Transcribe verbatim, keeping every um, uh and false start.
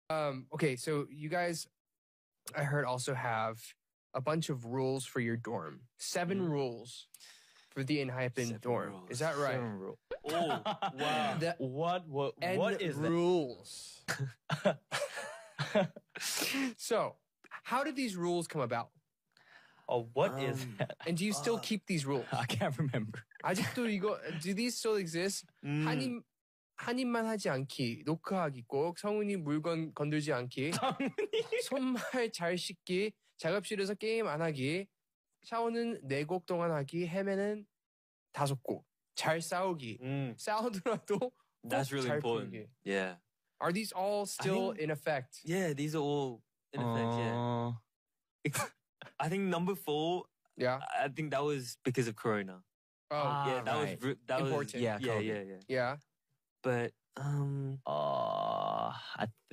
Um, okay, so you guys, I heard, also have a bunch of rules for your dorm. Seven Mm. rules for the Enhypen dorm. rules. Is that right? Seven rules. Oh, wow. The What what N what is rules. So, how did these rules come about? that? Oh, what is Um, that? And do you still Uh, keep these rules? I can't remember. 아직도 이거 do these still exist? 음. 한입 한 입만 하지 않기, 노크하기 꼭, 성훈이 물건 건들지 않기, 손말 잘 씻기, 작업실에서 게임 안 하기, 샤워는 네 곡 동안 하기, 헤매는 다섯 곡, 잘 싸우기, 음. 싸우더라도 That's 꼭 really 잘 important. 풀기. Yeah. Are these all still think- in effect? Yeah, these are all in effect, yeah. Uh, I think number four, Yeah. I think that was because of Corona. Oh, Ah, yeah, that right. was re- that Important. was yeah, yeah, COVID. yeah, yeah. yeah. But um uh, I